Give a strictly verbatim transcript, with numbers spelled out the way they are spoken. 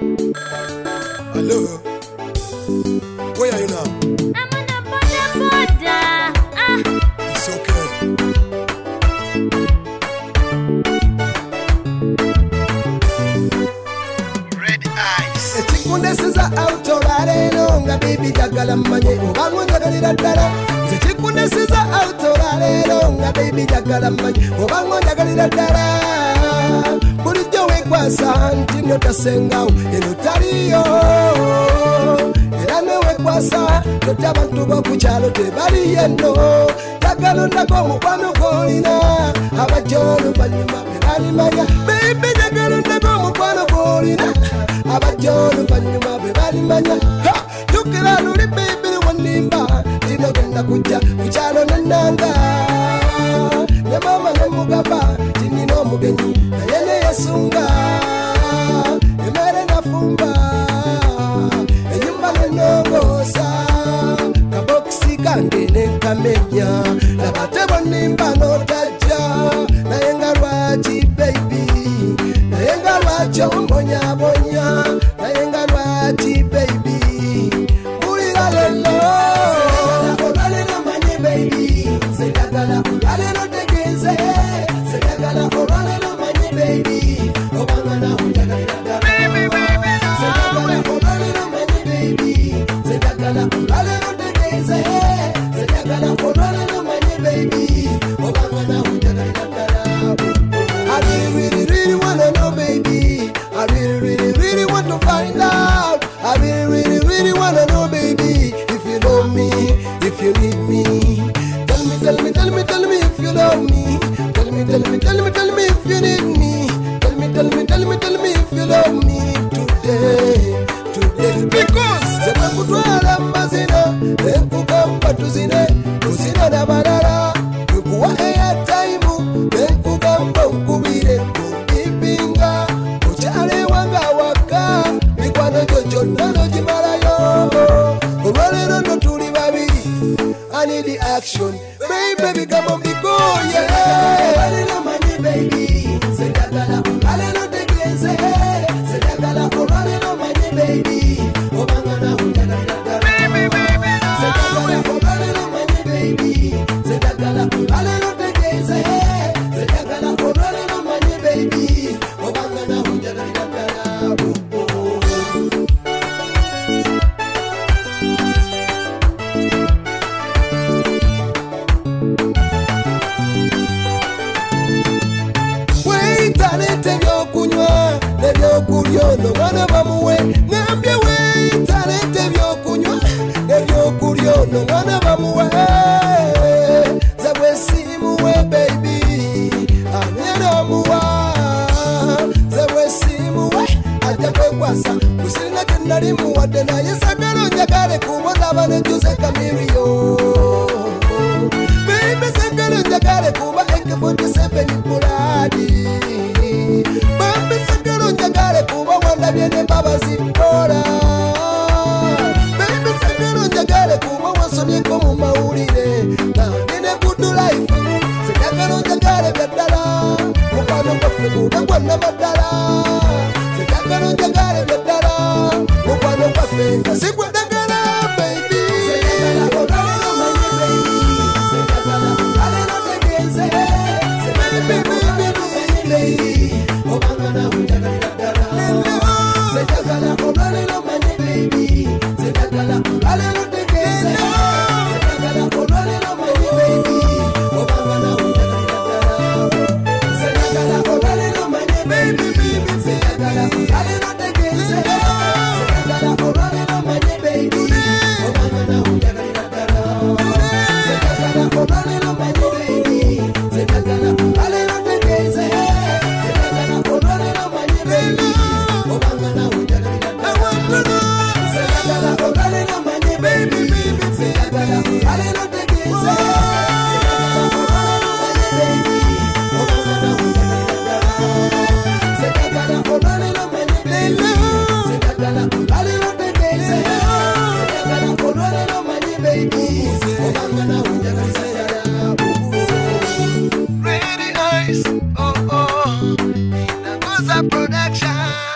Hello. Where are you now? I'm on the border, border. Ah. It's okay. Red eyes. Echikunde siza autorare longa baby jagala manye obango jagalira dala. Echikunde siza autorare longa baby jagala manye obango jagalira dala. Bulijjo wekwasa nti notasengawo eno taliyo. Era ne wekwasa nti abantu b'okukyalo tebali yenno. Jagala ondako omukwano gw'olina abajja oluvannyuma be balimanya. Baby jagala ondako omukwano gw'olina abajja oluvannyuma be balimanya. Jjukira luli baby wannimba tino genda kujja ku kyalo nennanga. Ne mama ne mugamba tinina omugenyi naye ne yesunga. Emmere nafumba ennyumba nennongoosa kabokisi kange ne nkamenya. Laba te bonnimba n'otajja naye nga lwaki baby, naye nga lwaki ombonyabonya, naye nga lwaki baby. Mpulira lelo olwalero manye baby, sejagala olwalero tegeeze, sejagala olwalero manye baby, obanga nawe njagalira ddala. Sejagala olwalero manye baby, sejagala olwalero tegeeze, sejagala olwalero manye baby, obanga nawe njagalira ddala. I really, really, really wanna know, baby. I really, really, really want to find out. I really, really, really wanna know, baby. If you love me, if you need me, tell me, tell me, tell me, tell me if you love me. Tell me, tell me, tell me, tell me if you need me. Tell me, tell me, tell me, tell me if you love me today, today. Because sema kutwala mazina, ekugamba tuzine, tuzina na barara, kukuwa airtime, ekugamba ukubire kubibinga, kuchale wanga waka, mikwano jojo nano jimalayo. Olwalero no tuli babiri, I need the action, baby, baby, come on, be go, yeah. Olwalero manye baby, sejagala olwalero tegeeze, sejagala olwalero manye baby, obanga nawe njagalira ddala. Sejagala olwalero manye baby, sejagala olwalero tegeeze, sejagala olwalero manye baby, obanga nawe njagalira ddala. Weyitalete ebyokunywa n'ebyokulya ono mwana bamuwe. Ngambye weyitalete ebyokunywa n'ebyokulya ono mwana bamuwe. Ze bwe simuwe baby ani anaamuwa. Ze bwe simuwe ajja kwekwasa kusirina kye nali muwadde naye sagala onjagale kuba olaba ne Jose Camilio. Baby sagala onjagale kuba A K forty-seven buladi. Baby sagala onjagale kuba wandabye ne Mbabazi Mpora. Baby sagala onjagale kuba wansomyeko mu mawulire nga ndine good life. Sagala onjagale bya ddala mukwano gwaffe guba gwa nnabaddala. Sagala onjagale bya ddala mukwano gwaffe nga si gwa ddagala baby. Sagala olwalero manye baby, sagala olwalero tegeeze, baby, baby, baby, obanga nawe njagalira ddala. Sagala olwalero manye baby, sagala olwalero tegeeze, sagala olwalero manye baby, obanga nawe njagalira ddala. Sagala olwalero manye baby, baby, sagala olwalero tegeeze, sagala olwalero manye baby, obanga nawe njagalira ddala. Sagala olwalero manye baby, sagala olwalero tegeeze, sagala olwalero manye baby, obanga nawe njagalira ddala. Sagala olwalero manye baby, sagala olwalero tegeeze, sagala olwalero manye baby, obanga nawe njagalira ddala. Sagala olwalero manye baby, sagala olwalero tegeeze, sagala olwalero manye baby, obanga nawe njagalira ddala. Red eyes. Oh oh. In a Goza production.